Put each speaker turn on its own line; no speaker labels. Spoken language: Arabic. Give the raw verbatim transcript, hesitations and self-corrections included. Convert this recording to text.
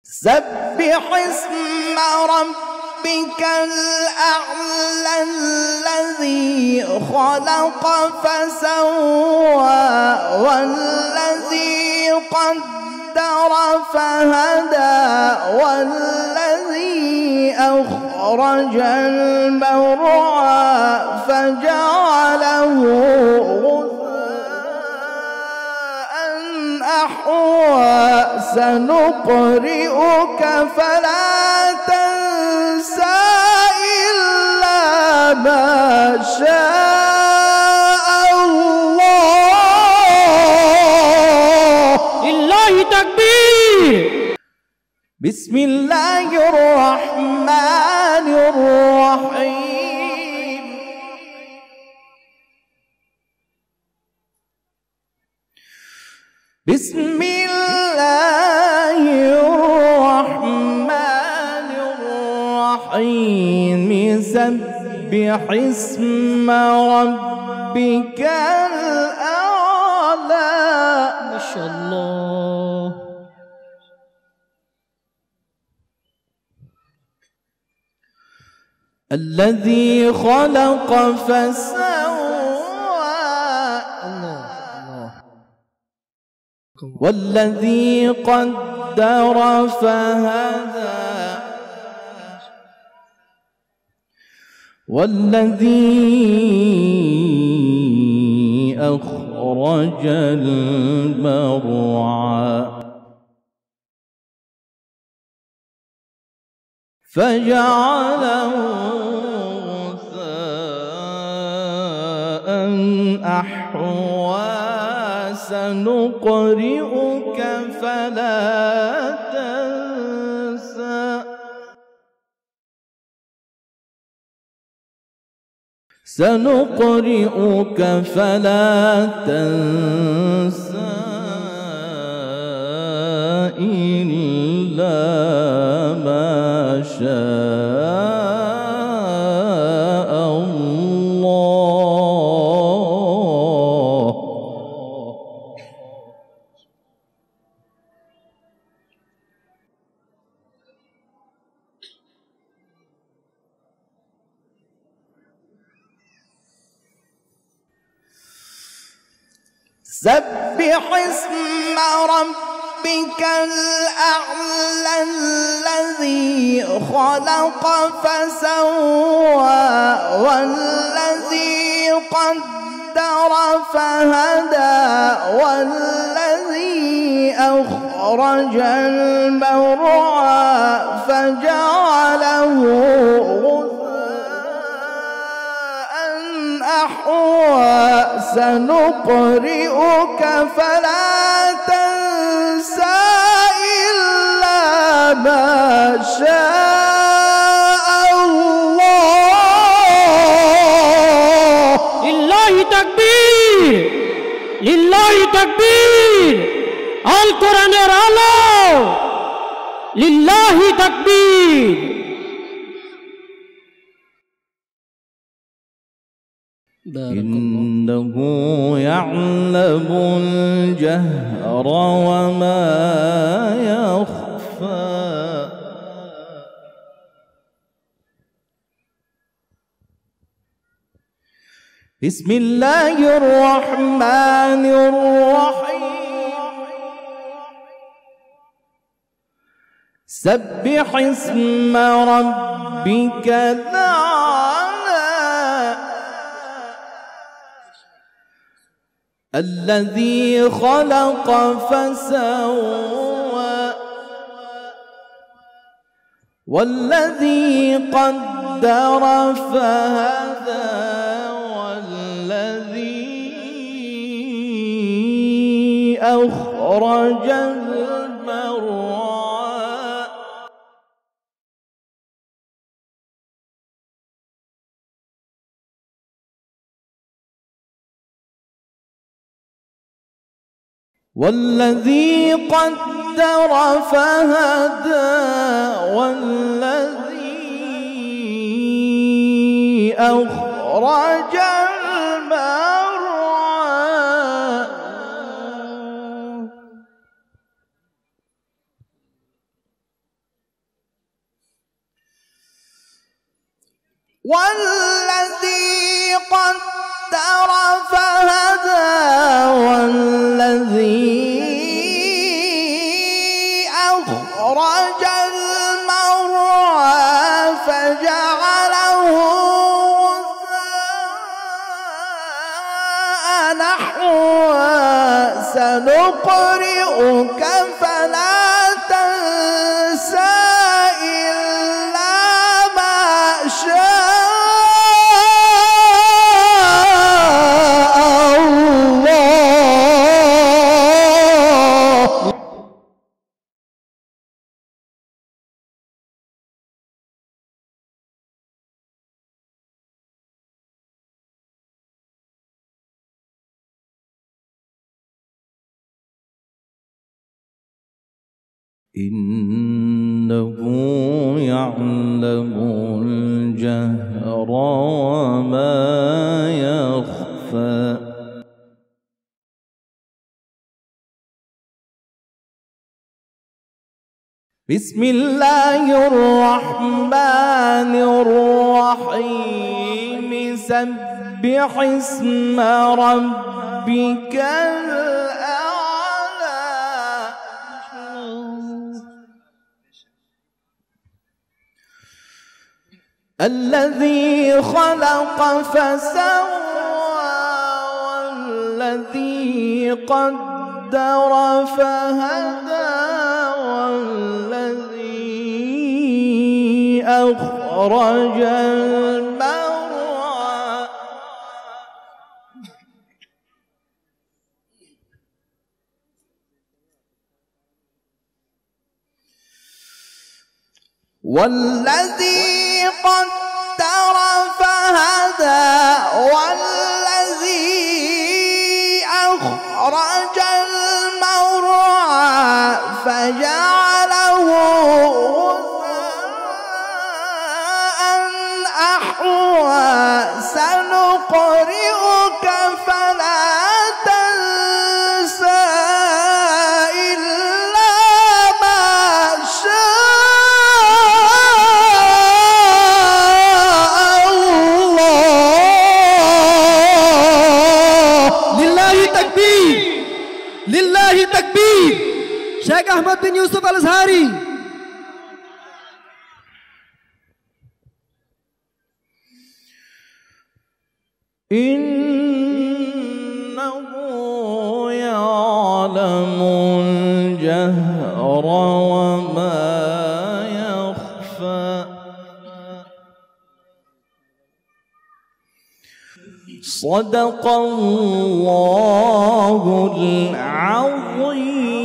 سبح اسم ربك الأعلى الذي خلق فسوى والذي قدر فهدى والذي أخرج المرعى فجعله غثاء أحوى سنقرئك فلا تنسى إلا ما شاء الله.
لله تكبير.
بسم الله الرحمن الرحيم. بسم الله الرحمن الرحيم. سبح اسم ربك الأعلى.
ما شاء الله.
الذي خلق فسوى والذي قدر فهدى والذي أخرج المرعى فجعله غثاء أحوى سنقرئك فلا تنسى سنقرئك فلا تنسى إلا ما شاء الله. سبح اسم ربك الأعلى الذي خلق فسوى والذي قدر فهدى والذي أخرج المرعى فجعله غثاء أحوى سنقرئك فلا تنسى إلا ما شاء الله.
لله تكبير. لله تكبير. القرآن Alo لله تكبير.
إنه يعلم الجهر وما يخفى. بسم الله الرحمن الرحيم. سبح اسم ربك الأعلى الذي خلق فسوى والذي قدر فهدى والذي أخرج المرعى والذي قدر فهدى والذي أخرج المرعى والذي قدر فهدى والذي أخرج المرعى فجعله غثاء نحوا سنقرئك فلا تنسى إلا ما شاء إنه يعلم الجهر وما يخفى. بسم الله الرحمن الرحيم. سبح اسم ربك الذي خلق فسوى والذي قدر فهدى والذي أخرج المرعى والذي قدر فهدى والذي أخرج المرعى فجعله غثاء أحوى سنقرئك فلا تنسى إلا ما شاء
Lillahi takbir. Syekh Ahmad bin Yusuf Al-Azhari.
Innahu ya'lamul jahra wa ma yakhfa. Sadaqallahul azim.